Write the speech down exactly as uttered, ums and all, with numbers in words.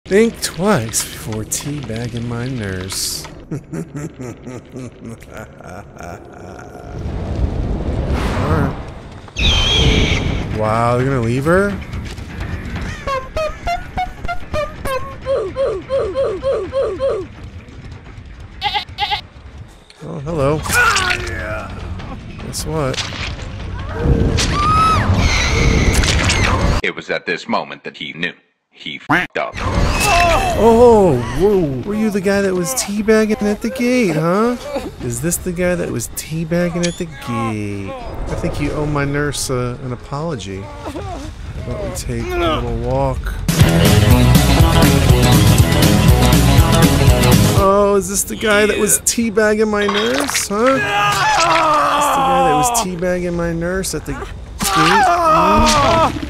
Think twice before teabagging my nurse. Alright. Wow, they're gonna leave her? Oh, hello. Guess what? It was at this moment that he knew. He f***ed up. Oh, whoa. Were you the guy that was teabagging at the gate, huh? Is this the guy that was teabagging at the gate? I think you owe my nurse uh, an apology. How about we take a little walk? Oh, is this the guy that was teabagging my nurse, huh? Is this the guy that was teabagging my nurse at the gate? Hmm?